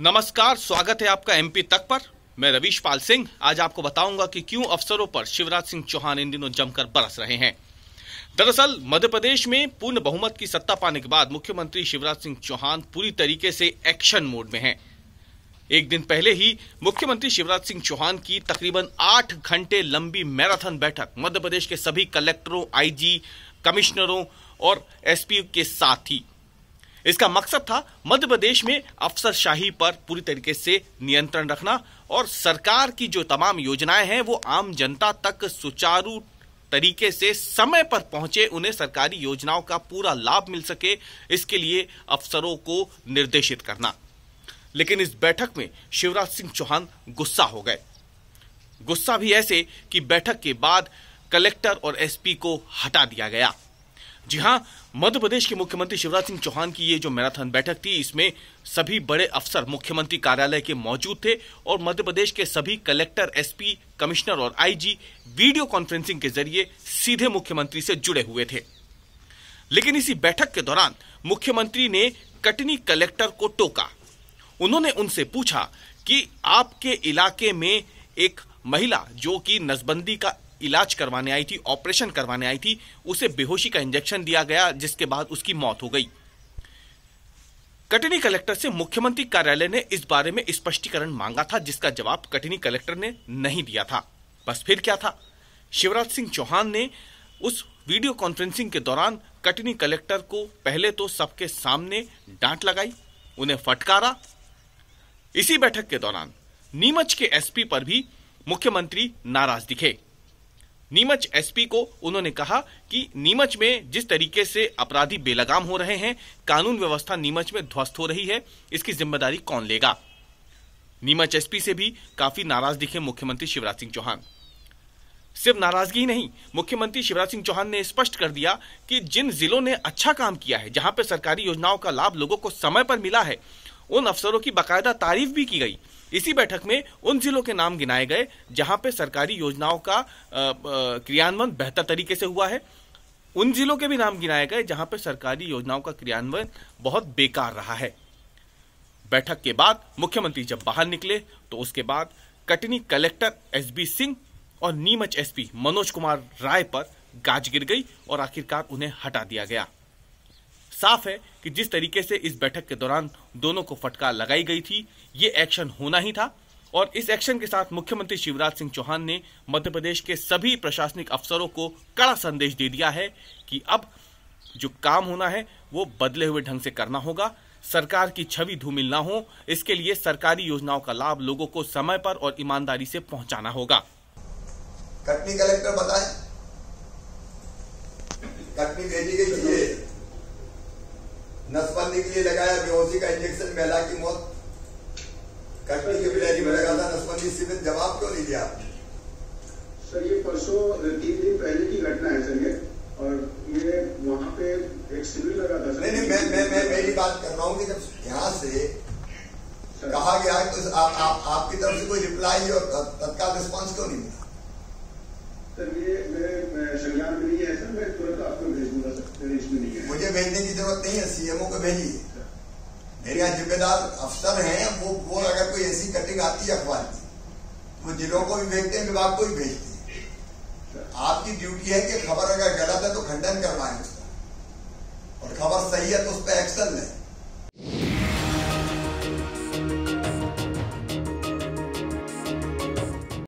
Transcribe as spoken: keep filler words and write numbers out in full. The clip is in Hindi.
नमस्कार, स्वागत है आपका एमपी तक पर। मैं रवीश पाल सिंह आज आपको बताऊंगा कि क्यों अफसरों पर शिवराज सिंह चौहान इन दिनों जमकर बरस रहे हैं। दरअसल मध्य प्रदेश में पूर्ण बहुमत की सत्ता पाने के बाद मुख्यमंत्री शिवराज सिंह चौहान पूरी तरीके से एक्शन मोड में हैं। एक दिन पहले ही मुख्यमंत्री शिवराज सिंह चौहान की तकरीबन आठ घंटे लंबी मैराथन बैठक मध्य प्रदेश के सभी कलेक्टरों, आईजी, कमिश्नरों और एसपी के साथ थी। इसका मकसद था मध्य प्रदेश में अफसरशाही पर पूरी तरीके से नियंत्रण रखना और सरकार की जो तमाम योजनाएं हैं वो आम जनता तक सुचारू तरीके से समय पर पहुंचे, उन्हें सरकारी योजनाओं का पूरा लाभ मिल सके, इसके लिए अफसरों को निर्देशित करना। लेकिन इस बैठक में शिवराज सिंह चौहान गुस्सा हो गए। गुस्सा भी ऐसे कि बैठक के बाद कलेक्टर और एसपी को हटा दिया गया। जी हां, मध्य प्रदेश के मुख्यमंत्री शिवराज सिंह चौहान की ये जो मैराथन बैठक थी, इसमें सभी बड़े अफसर मुख्यमंत्री कार्यालय के मौजूद थे और मध्य प्रदेश के सभी कलेक्टर, एसपी, कमिश्नर और आईजी वीडियो कॉन्फ्रेंसिंग के जरिए सीधे मुख्यमंत्री से जुड़े हुए थे। लेकिन इसी बैठक के दौरान मुख्यमंत्री ने कटनी कलेक्टर को टोका। उन्होंने उनसे पूछा कि आपके इलाके में एक महिला जो कि नसबंदी का इलाज करवाने आई थी, ऑपरेशन करवाने आई थी, उसे बेहोशी का इंजेक्शन दिया गया, जिसके बाद उसकी मौत हो गई। कटनी कलेक्टर से मुख्यमंत्री कार्यालय ने इस बारे में स्पष्टीकरण मांगा था, जिसका जवाब कटनी कलेक्टर ने नहीं दिया था। बस फिर क्या था, शिवराज सिंह चौहान ने उस वीडियो कॉन्फ्रेंसिंग के दौरान कटनी कलेक्टर को पहले तो सबके सामने डांट लगाई, उन्हें फटकारा। इसी बैठक के दौरान नीमच के एसपी पर भी मुख्यमंत्री नाराज दिखे। नीमच एसपी को उन्होंने कहा कि नीमच में जिस तरीके से अपराधी बेलगाम हो रहे हैं, कानून व्यवस्था नीमच में ध्वस्त हो रही है, इसकी जिम्मेदारी कौन लेगा। नीमच एसपी से भी काफी नाराज दिखे मुख्यमंत्री शिवराज सिंह चौहान। सिर्फ नाराजगी नहीं, मुख्यमंत्री शिवराज सिंह चौहान ने स्पष्ट कर दिया कि जिन जिलों ने अच्छा काम किया है, जहां पर सरकारी योजनाओं का लाभ लोगों को समय पर मिला है, उन अफसरों की बाकायदा तारीफ भी की गई। इसी बैठक में उन जिलों के नाम गिनाए गए जहां पे सरकारी योजनाओं का क्रियान्वयन बेहतर तरीके से हुआ है, उन जिलों के भी नाम गिनाए गए जहां पे सरकारी योजनाओं का क्रियान्वयन बहुत बेकार रहा है। बैठक के बाद मुख्यमंत्री जब बाहर निकले तो उसके बाद कटनी कलेक्टर एसबी सिंह और नीमच एसपी मनोज कुमार राय पर गाज गिर गई और आखिरकार उन्हें हटा दिया गया। साफ है कि जिस तरीके से इस बैठक के दौरान दोनों को फटकार लगाई गई थी, ये एक्शन होना ही था और इस एक्शन के साथ मुख्यमंत्री शिवराज सिंह चौहान ने मध्य प्रदेश के सभी प्रशासनिक अफसरों को कड़ा संदेश दे दिया है कि अब जो काम होना है वो बदले हुए ढंग से करना होगा। सरकार की छवि धूमिल ना हो, इसके लिए सरकारी योजनाओं का लाभ लोगों को समय पर और ईमानदारी से पहुंचाना होगा। कटनी कलेक्टर बताए, कटनी भेजी गई थी, नसबंदी के लिए लगाया बेहोशी का इंजेक्शन, महिला की मौत, कटनी के बिलारी में लगा था नसबंदी शिविर, जवाब क्यों नहीं दिया आपने? सर ये परसों तीन दिन पहले की घटना है सर ये, और ये वहाँ पे एक शिविर लगा था। नहीं नहीं मैं मैं मैं मेरी बात कर रहा हूँ कि जब यहाँ से कहा गया तो आप, आप, आपकी तरफ से कोई रिप्लाई और तत्काल रिस्पॉन्स क्यों नहीं मिला? सर ये मेरे संज्ञान में नहीं है सर, मैं तुरंत आपको भेज दूंगा सर, इसमें नहीं है। मुझे भेजने की जरूरत नहीं है, सीएमओ को भेजिए। मेरे यहाँ जिम्मेदार अफसर हैं, वो वो अगर कोई ऐसी कटिंग आती है अखबार की, वो जिलों को भी भेजते हैं, विभाग को भी भेजते हैं। आपकी ड्यूटी है कि खबर अगर गलत है तो खंडन करवाएं उसका, और खबर सही है तो उस पर एक्शन लें।